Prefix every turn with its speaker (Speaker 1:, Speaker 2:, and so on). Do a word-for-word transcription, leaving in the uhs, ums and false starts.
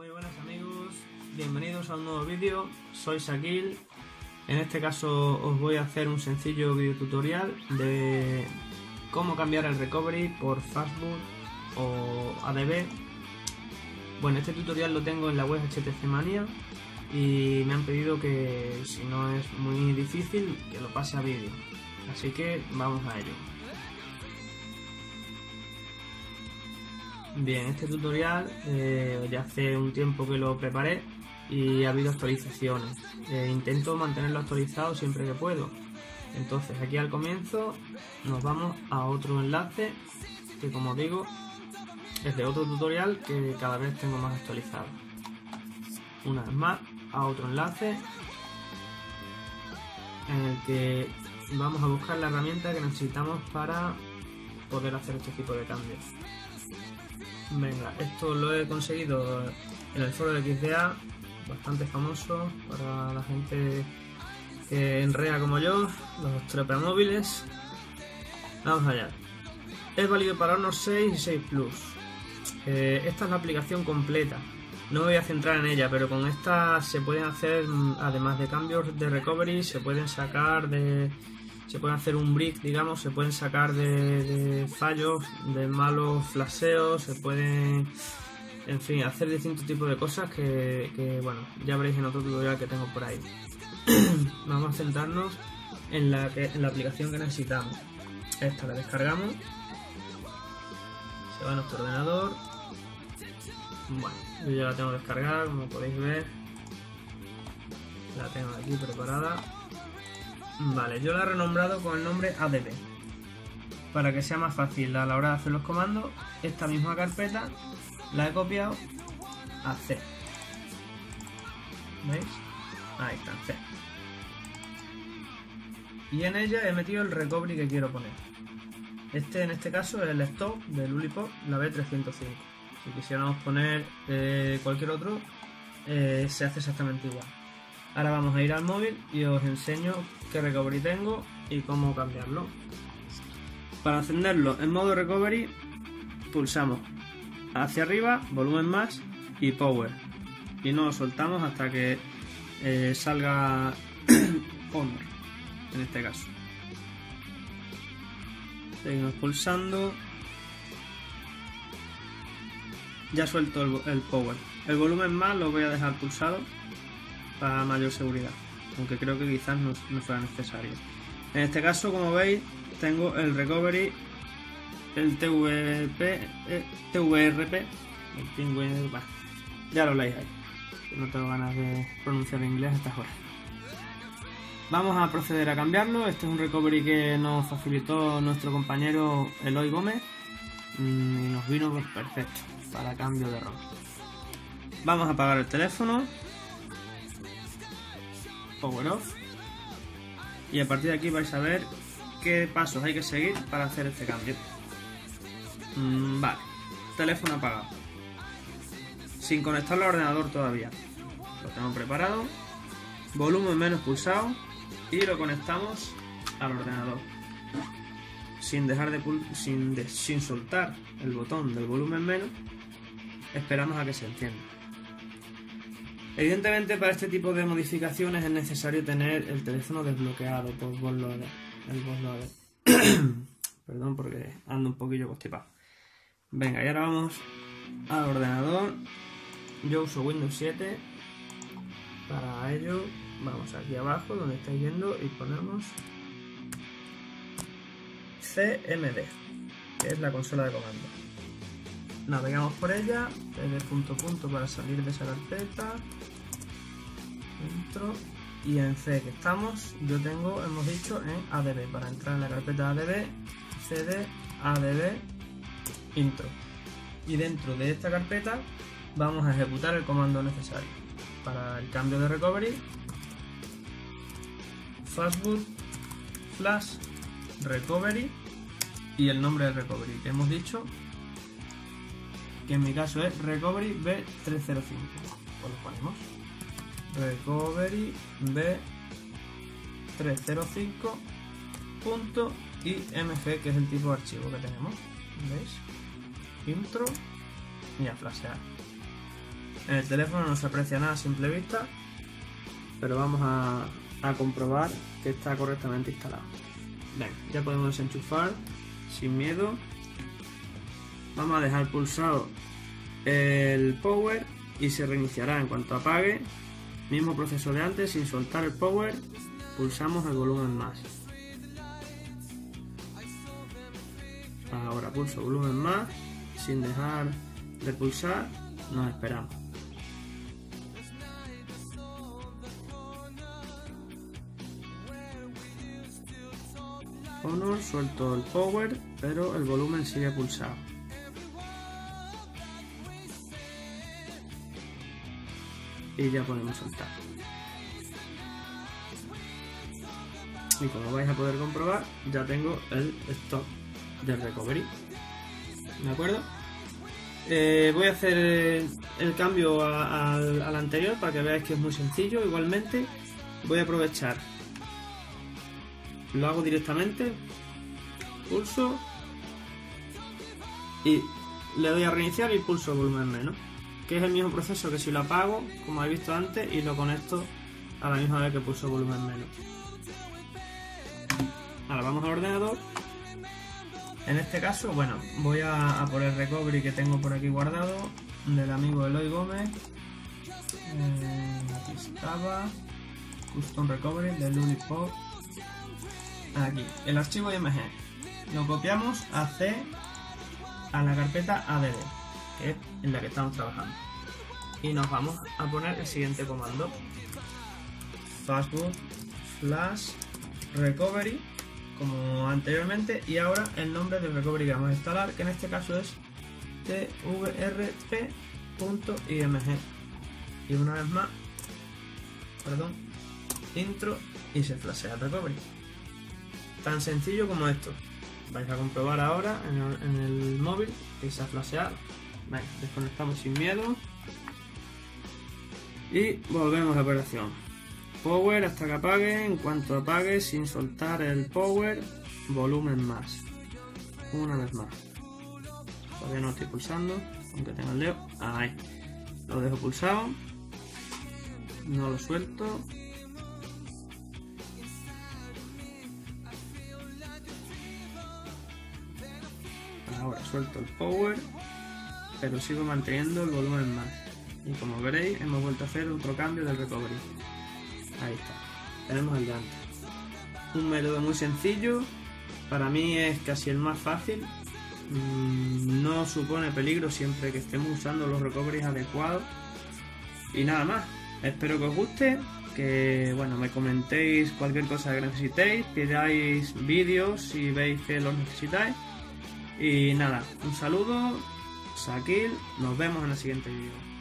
Speaker 1: Muy buenas amigos, bienvenidos a un nuevo vídeo. Soy Shaquille. En este caso os voy a hacer un sencillo video tutorial de cómo cambiar el recovery por Fastboot o A D B. Bueno, este tutorial lo tengo en la web H T C Mania y me han pedido que, si no es muy difícil, que lo pase a vídeo. Así que vamos a ello. Bien, este tutorial eh, ya hace un tiempo que lo preparé y ha habido actualizaciones. Eh, intento mantenerlo actualizado siempre que puedo. Entonces aquí al comienzo nos vamos a otro enlace que, como digo, es de otro tutorial que cada vez tengo más actualizado. Una vez más a otro enlace en el que vamos a buscar la herramienta que necesitamos para poder hacer este tipo de cambios. Venga, esto lo he conseguido en el foro de X D A, bastante famoso para la gente que enrea como yo, los trepamóviles. Vamos allá. Es válido para Honor seis y seis Plus. Eh, esta es la aplicación completa. No me voy a centrar en ella, pero con esta se pueden hacer, además de cambios de recovery, se pueden sacar de... Se pueden hacer un brick, digamos, se pueden sacar de, de fallos, de malos flasheos, se pueden, en fin, hacer distintos tipos de cosas que, que, bueno, ya veréis en otro tutorial que tengo por ahí. Vamos a centrarnos en la, que, en la aplicación que necesitamos. Esta la descargamos, se va a nuestro ordenador. Bueno, yo ya la tengo descargada, como podéis ver, la tengo aquí preparada. Vale, yo la he renombrado con el nombre A D B para que sea más fácil a la hora de hacer los comandos. Esta misma carpeta la he copiado a C. ¿Veis? Ahí está, C. Y en ella he metido el recovery que quiero poner. Este en este caso es el stock de Lulipop, la B trescientos cinco. Si quisiéramos poner eh, cualquier otro, eh, se hace exactamente igual. Ahora vamos a ir al móvil y os enseño qué recovery tengo y cómo cambiarlo. Para encenderlo en modo recovery, pulsamos hacia arriba, volumen más y power. Y no lo soltamos hasta que eh, salga Honor, en este caso. Seguimos pulsando. Ya suelto el, el power. El volumen más lo voy a dejar pulsado para mayor seguridad, aunque creo que quizás no, no fuera necesario. En este caso, como veis, tengo el recovery, el T V P, eh, T V R P, el pingüino, bah, ya lo leéis ahí, no tengo ganas de pronunciar en inglés a estas horas. Vamos a proceder a cambiarlo. Este es un recovery que nos facilitó nuestro compañero Eloy Gómez y nos vino pues perfecto para cambio de ROM. Vamos a apagar el teléfono, power off, y a partir de aquí vais a ver qué pasos hay que seguir para hacer este cambio. Mm, vale, teléfono apagado, sin conectarlo al ordenador todavía, lo tengo preparado, volumen menos pulsado y lo conectamos al ordenador sin dejar de pul sin, de, sin soltar el botón del volumen menos. Esperamos a que se encienda. Evidentemente, para este tipo de modificaciones es necesario tener el teléfono desbloqueado por bootloader, el bootloader. Perdón, porque ando un poquillo constipado. Venga, y ahora vamos al ordenador. Yo uso Windows siete. Para ello vamos aquí abajo donde estáis viendo y ponemos C M D, que es la consola de comando. Navegamos por ella, pd punto punto para salir de esa carpeta, intro, y en C que estamos, yo tengo, hemos dicho, en A D B. Para entrar en la carpeta A D B, cd A D B intro, y dentro de esta carpeta vamos a ejecutar el comando necesario para el cambio de recovery: fastboot flash recovery y el nombre del recovery que hemos dicho, que en mi caso es recovery B trescientos cinco. Pues lo ponemos recovery B trescientos cinco punto img, que es el tipo de archivo que tenemos. ¿Veis? Intro y a flashear. En el teléfono no se aprecia nada a simple vista, pero vamos a, a comprobar que está correctamente instalado. Venga, ya podemos desenchufar sin miedo. Vamos a dejar pulsado el power y se reiniciará en cuanto apague. Mismo proceso de antes, sin soltar el power, pulsamos el volumen más. Ahora pulso volumen más, sin dejar de pulsar, nos esperamos. Honor, suelto el power, pero el volumen sigue pulsado. Y ya podemos soltar. Y como vais a poder comprobar, ya tengo el stop del recovery. ¿De acuerdo? Eh, voy a hacer el cambio a, a, al anterior para que veáis que es muy sencillo. Igualmente voy a aprovechar, lo hago directamente, pulso y le doy a reiniciar y pulso volumen menos, que es el mismo proceso que si lo apago, como habéis visto antes, y lo conecto a la misma vez que pulso volumen menos. Ahora vamos al ordenador. En este caso, bueno, voy a, a por el recovery que tengo por aquí guardado, del amigo Eloy Gómez. Eh, aquí estaba, Custom Recovery de Lollipop. Aquí, el archivo I M G. Lo copiamos a C, a la carpeta A D D, que es en la que estamos trabajando. Y nos vamos a poner el siguiente comando: fastboot flash recovery, como anteriormente, y ahora el nombre del recovery que vamos a instalar, que en este caso es tvrp punto img. Y una vez más, perdón, intro, y se flashea el recovery. Tan sencillo como esto. Vais a comprobar ahora en el, en el móvil que se ha flasheado. Venga, desconectamos sin miedo y volvemos a la operación. Power hasta que apague. En cuanto apague, sin soltar el power, volumen más. Una vez más. Todavía no estoy pulsando, aunque tengo el dedo. Ahí. Lo dejo pulsado. No lo suelto. Ahora suelto el power, pero sigo manteniendo el volumen más. Y como veréis, hemos vuelto a hacer otro cambio del recovery. Ahí está, tenemos el de antes. Un método muy sencillo, para mí es casi el más fácil. No supone peligro siempre que estemos usando los recoveries adecuados. Y nada más, espero que os guste, que bueno, me comentéis cualquier cosa que necesitéis, pidáis vídeos si veis que los necesitáis. Y nada, un saludo, Sakil, nos vemos en el siguiente vídeo.